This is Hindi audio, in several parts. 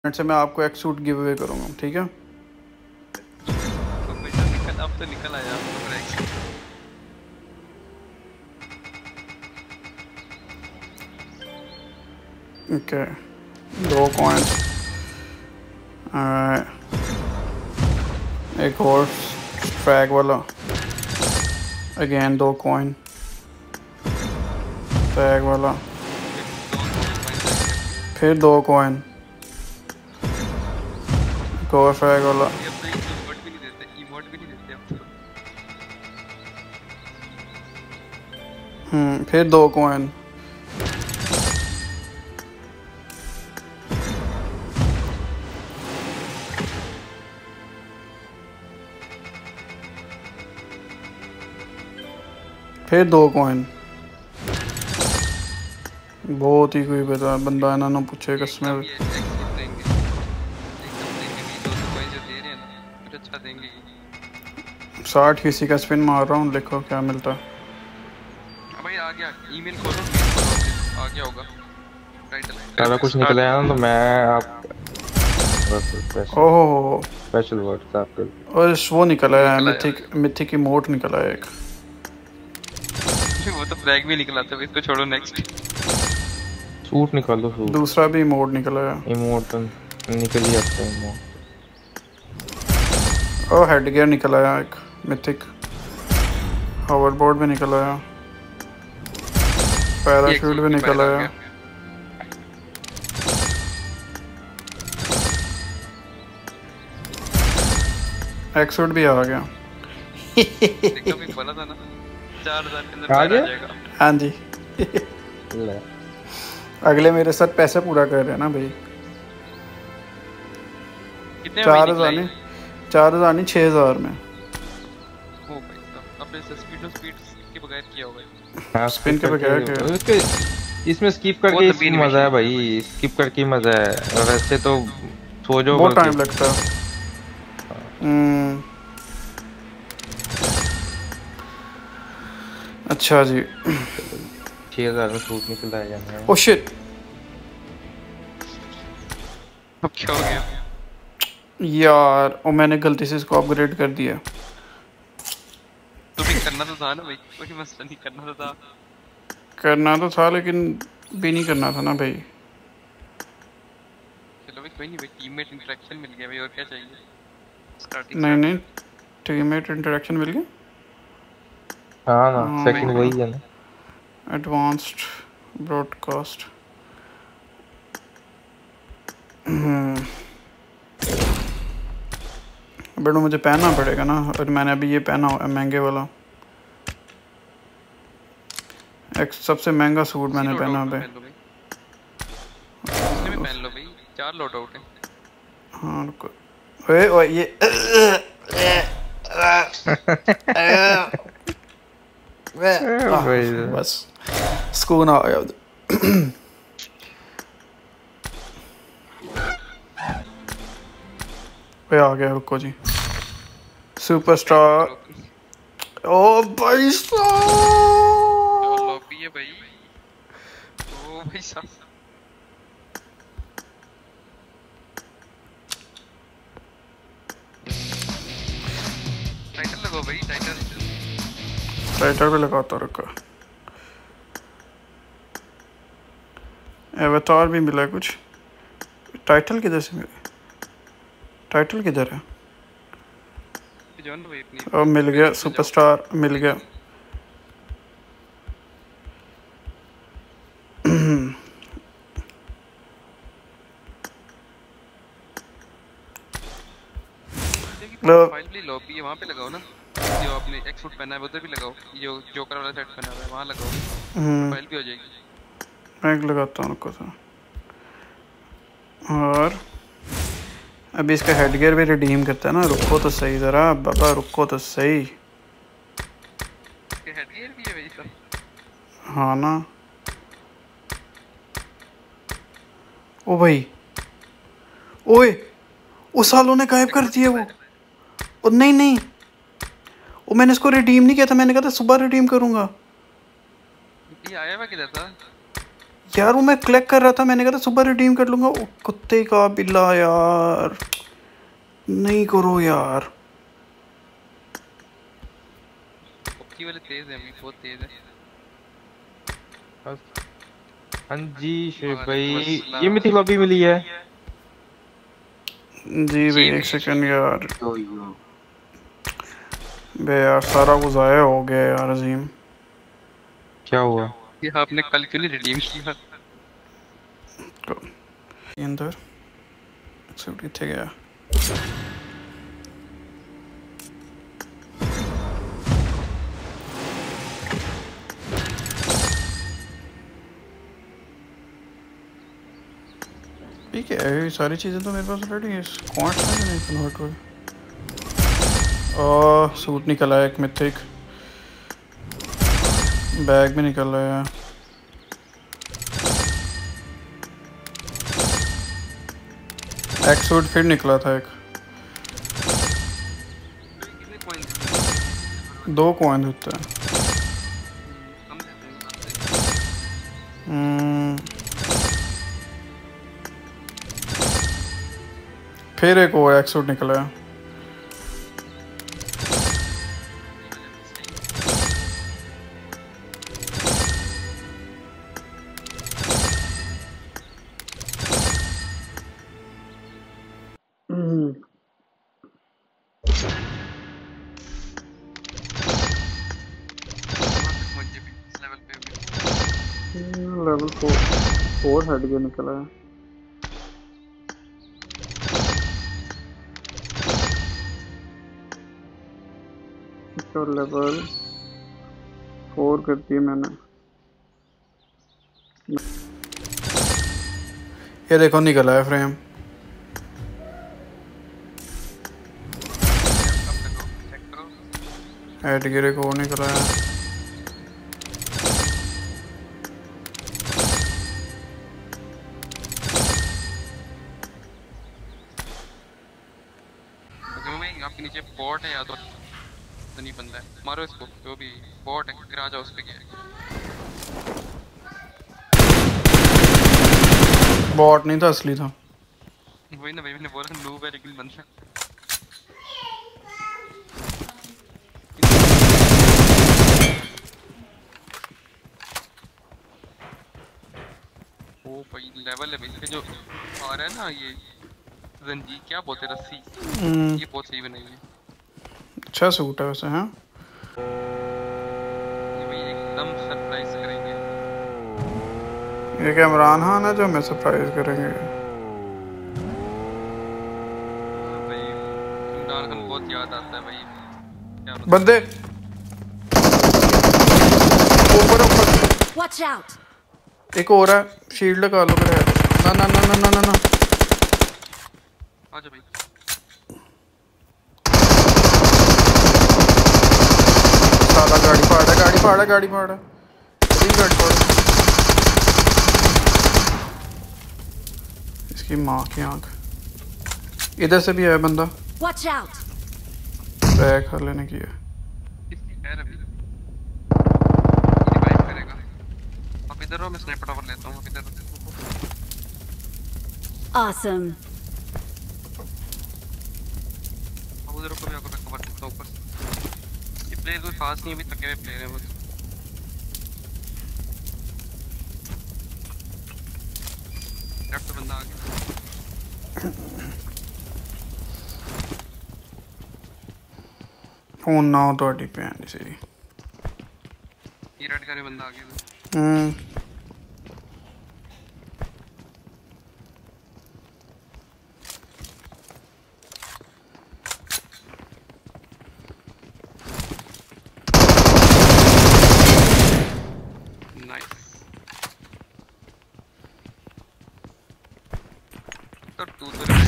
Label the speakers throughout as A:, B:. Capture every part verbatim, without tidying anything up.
A: से मैं आपको एक सूट गिव अवे करूँगा, ठीक है?
B: तो पैसा निकल, अब तो निकल आया आपको एक सूट।
A: ओके, दो कॉइन, एक और फ्रैग वाला, अगेन दो कॉइन, फ्रैग वाला, फिर दो कॉइन, एक और फ्रैग वाला,
B: इमोट भी नहीं देते, इमोट भी नहीं देते अब तो।
A: हम्म फिर दो कॉइन, फिर दो कॉइन। बहुत ही कोई बता बंदा है ना पूछे कसम साठ किसी का स्पिन मार रहा हूँ, देखो क्या मिलता है।
B: भाई आ गया, ईमेल खोलो, मेल खोलो, आ गया होगा टाइटल।
C: सारा कुछ निकल आया ना, तो मैं आप
A: ओहो
C: स्पेशल वर्ड आपके
A: और वो निकला है, मिथिक मिथिक इमोट निकला है एक।
B: वो तो फ्रैग भी निकला था, इसको छोड़ो। नेक्स्ट
C: सूट निकाल दो, सूट।
A: दूसरा भी इमोट निकला है,
C: इमोट निकल ही आता है इमोट।
A: और हेड गियर निकला है एक मिथिक, होवरबोर्ड भी निकला है, पैराशूट भी निकला है, एक सूट भी आ गया।
B: देखो भी बोला था ना चार हज़ार के अंदर आ जाएगा।
A: हाँ जी अगले मेरे साथ पैसे पूरा कर रहे हैं ना भाई।
B: कितने
A: चार हजार नहीं चार हजार नहीं छह हजार में।
B: ओ भाई साहब, अपने स्पीड स्पीड के बगैर किया होगा।
C: हाँ
A: स्पिन के बगैर क्या
C: इसमें स्किप करके इसमें मजा है भाई, स्किप करके मजा है। और ऐसे तो सो जाओ,
A: बहुत टाइम लगता है। हम्म अच्छा जी
C: छह हजार में सूट निकल आया है।
A: ओह शिट,
B: अब क्या हो गया
A: यार और मैंने गलती से इसको अपग्रेड कर दिया।
B: तो भी करना तो था ना भाई, कोई मसला नहीं, करना तो था।
A: करना तो था लेकिन भी नहीं करना था ना भाई।
B: चलो भाई कोई नहीं भाई, टीममेट इंटरेक्शन मिल गया भाई, और क्या चाहिए। स्टार्टिंग
A: नहीं नहीं टीममेट इंटरेक्शन मिल गया।
C: हाँ ना, सेकंड वही है ना,
A: एडवांस्ड ब्रॉडकास्ट। बट मुझे पहनना पड़ेगा ना, और मैंने अभी ये पहना हुआ है महंगे वाला, एक सबसे महंगा सूट मैंने पहना है।
B: इसमें भी पहन लो भाई, चार लोड आउट है।
A: हाँ रुको, ओए ओए ये बस सुकून आ गया। वे आ गया, रुको जी। सुपरस्टार ओ भाई साहब,
B: लॉबी है भाई। ओ भाई साहब, टाइटल लगाओ भाई, टाइटल
A: टाइटल भी लगाता रुको। एवतार भी मिला कुछ। टाइटल किधर से मिला? टाइटल किधर है? ओ मिल गया, सुपरस्टार मिल गया।
B: प्रोफाइल भी लॉबी है, वहां पे लगाओ ना, जो आपने एक सूट पहना है उधर भी लगाओ, जो जोकर वाला सेट पहना हुआ है वहां लगाओ, प्रोफाइल भी हो जाएगी।
A: मैं लगाता हूं को तो। और अभी इसका हेडगियर भी रिडीम करता है ना, रुको तो सही जरा बाबा, रुको तो सही।
B: इसके हेडगियर भी है भाई साहब।
A: हाँ ना, ओ भाई ओए उस सालों ने गायब कर दिया वो। ओ नहीं नहीं वो मैंने इसको रिडीम नहीं किया था, मैंने कहा था सुबह रिडीम करूंगा।
B: ये आया हुआ किधर था
A: यार वो मैं क्लिक कर रहा था, मैंने कहा था सुबह रिडीम कर लूँगा। ओ, कुत्ते का बिल्ला यार, नहीं करो यार।
B: पबजी वाले तेज है, अभी बहुत तेज है।
C: हाँ जी शेख भाई,
B: वालेकुम
C: ये
B: अस्सलाम।
C: मिथिक लॉबी मिली है।
A: जी भाई एक सेकंड यार।
C: यो यो
A: बे यार सारा वो ज़ाया हो गया यार अजीम।
C: क्या हुआ?
B: ये आपने कल क्यों नहीं रिडीम किया?
A: अंदर सूट कितने गया? ठीक है, ये सारी चीज़ें तो मेरे पास रेडी है। कौन सा नहीं कन्वर्ट हुआ? ओह सूट निकला है एक मिथिक, बैग भी निकल रहा है। एक सूट फिर निकला था एक।
B: कितने कॉइन?
A: दो कॉइन होते हैं।
B: कम देते हैं।
A: हम्म, फिर एक और एक सूट निकला है।
B: मुझे भी इस लेवल पे भी
A: लेवल फोर फोर हेड के निकला है। तो लेवल फोर कर दी मैंने। ये देखो निकला है फ्रेम।
B: अब लगाओ, चेक करो।
A: हेड गिरे को निकला है।
B: अगर मैं आपके नीचे बॉट है या तो तो नहीं बंदा है, मारो इसको। जो भी बॉट है गिरा जाओ उस पे। क्या है?
A: बॉट नहीं था, असली था।
B: वही ना भाई, मैंने बोला नूब है लेकिन बंदा। ओ भाई लेवल है भाई इसके जो आ रहा है ना, ये जंजीर क्या बोलते हैं, रस्सी,
A: हम्म,
B: ये बहुत सही बनाई है।
A: अच्छा सूट है वैसे। हाँ
B: ये भाई एकदम सरप्राइज करेंगे।
A: ये क्या इमरान खान है जो हमें सरप्राइज करेंगे?
B: हाँ भाई, इमरान खान बहुत याद आता है भाई। क्या बताऊं?
A: बंदे ऊपर ऊपर
D: Watch out!
A: एक और है, शील्ड लगा लो मेरे। ना ना ना ना ना ना ना।
B: आजा भाई।
A: साला गाड़ी फाड़ा, गाड़ी फाड़ा, गाड़ी फाड़ा, इसकी गाड़ी फाड़ा। इसकी माँ की आंख। इधर से भी है बंदा,
D: Watch out!
A: बैग कर लेने की है।
B: किसकी खैर अभी ये रिवाइव करेगा। आप इधर रहो, मैं स्नाइपर टावर लेता हूँ। आप इधर रहो।
D: Awesome.
B: अब उधर ऊपर भी आपको मैं कवर देता हूँ ऊपर से। ये प्लेयर कोई खास नहीं है, अभी थके हुए प्लेयर हैं बस। लेफ्ट पे बंदा आ गया।
A: फोन ना हो तो अड़ी पे आनी सीरी।
B: ये रेड का भी बंदा आ गया।
A: Hmm,
B: nice. तो तू तो रेड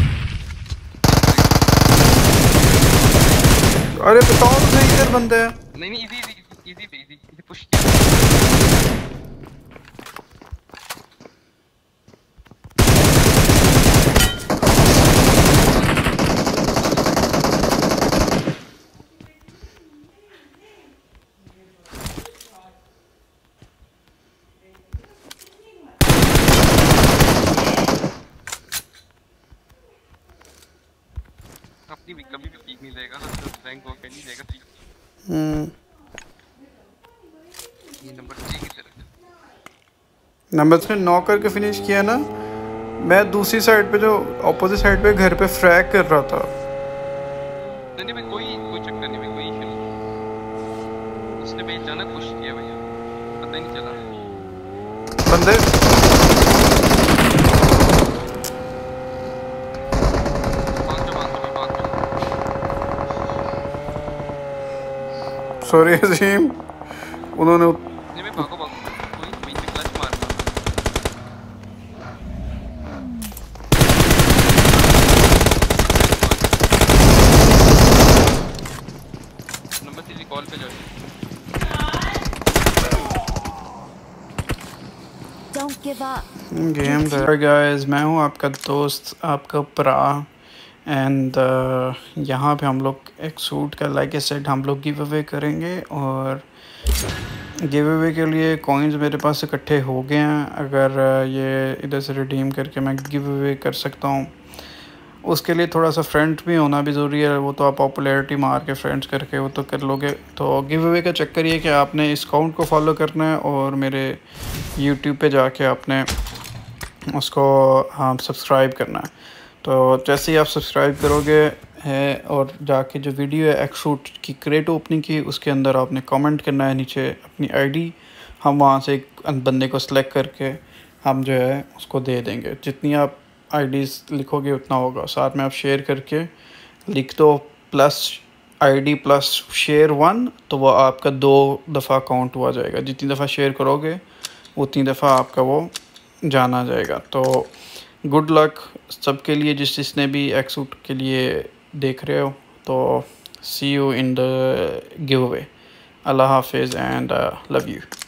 A: अरे बताओ तो सही, इधर बंदे हैं।
B: नहीं नहीं इजी इजी इजी पे इजी इजी पुश किया। अपनी भी कभी भी पीक नहीं देगा, रैंक वो नहीं देगा पीक।
A: हम्म
B: ये नंबर थ्री की तरफ
A: नंबर थ्री नॉक करके फिनिश किया ना। मैं दूसरी साइड पे जो ऑपोजिट साइड पे घर पे फ्रैग कर रहा था।
B: नहीं नहीं भाई कोई कोई चक्कर नहीं भाई, कोई इशू नहीं। उसने भाई अचानक पुश किया भैया, पता ही नहीं चला।
A: बंदे
B: भाग जाओ भाग जाओ भाग जाओ।
A: सॉरी अजीम, उन्होंने
B: नहीं भाई भागो भागो, कोई वहीं पे क्लच मारना। नंबर थ्री कॉल पे जाओ।
D: Don't give up.
A: Game guys, मैं हूँ आपका दोस्त, आपका प्रा। एंड यहाँ पे हम लोग एक सूट का लाइक ए सेट हम लोग गिव अवे करेंगे, और गिव अवे के लिए कॉइन्स मेरे पास इकट्ठे हो गए हैं। अगर uh, ये इधर से रिडीम करके मैं गिव अवे कर सकता हूँ। उसके लिए थोड़ा सा फ्रेंड भी होना भी ज़रूरी है। वो तो आप पॉपुलैरिटी मार के फ्रेंड्स करके वो तो कर लोगे। तो गिव अवे का चक्कर ये कि आपने इस अकाउंट को फॉलो करना है, और मेरे यूट्यूब पे जाके आपने उसको हाँ सब्सक्राइब करना है। तो जैसे ही आप सब्सक्राइब करोगे है, और जाके जो वीडियो है एक्सूट की क्रेट ओपनिंग की, उसके अंदर आपने कमेंट करना है नीचे अपनी आईडी। हम वहाँ से एक बंदे को सिलेक्ट करके हम जो है उसको दे देंगे। जितनी आप आईडीज़ लिखोगे उतना होगा। साथ में आप शेयर करके लिख दो plus ID plus share one, तो वो आपका दो दफ़ा काउंट हुआ जाएगा। जितनी दफ़ा शेयर करोगे उतनी दफ़ा आपका वो जाना जाएगा। तो गुड लक सबके लिए जिस जिसने भी एक्सूट के लिए देख रहे हो। तो see you in the giveaway. अल्लाह हाफिज़ एंड लव यू।